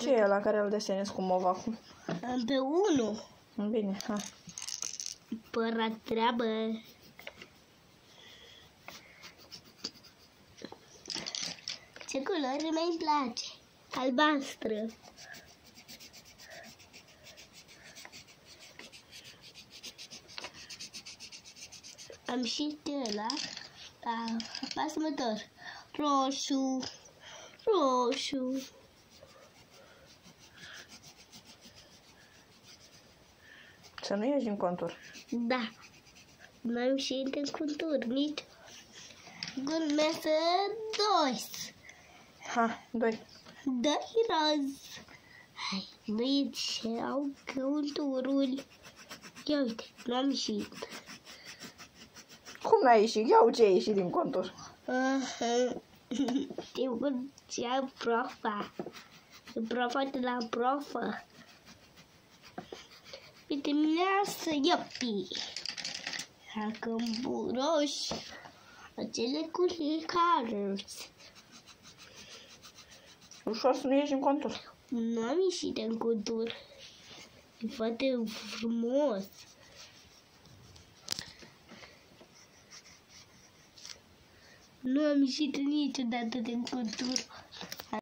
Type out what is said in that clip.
Ce e ăla care îl desenezi cu mov acum? Am pe unul. Bine, hai. Părat treabă. Ce culoare mai-mi place? Albastră. Am și ăla. Apasă motor. Roșu. Roșu. Să nu ieși din contur. Da. N-am și în contur, nici. Urmează 2. Ha, 2. Doi roz. Hai, băieți, au conturul. Ia uite, n-am ieșit. Cum n-ai ieșit? Ia ce ai ieșit din contur. Știu cum ți-a profa. Profa de la profă. Dimineața, iopi. Acum buroși. Acele culicari. Ușor să nu ieși din contur. Nu am ieșit în contur. E foarte frumos. Nu am ieșit niciodată din contur.